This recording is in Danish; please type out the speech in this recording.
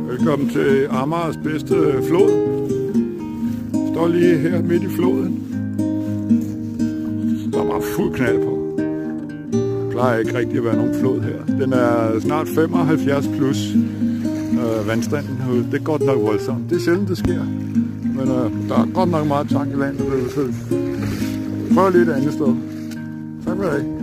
Velkommen til Amagers bedste flod. Står lige her midt i floden. Der er bare fuld knald på. Der plejer ikke rigtig at være nogen flod her. Den er snart 75 plus vandstanden herude. Det er godt nok voldsomt. Det er sjældent det sker. Men der er godt nok meget tang i vandet. Prøv lige et andet sted. Tak for det.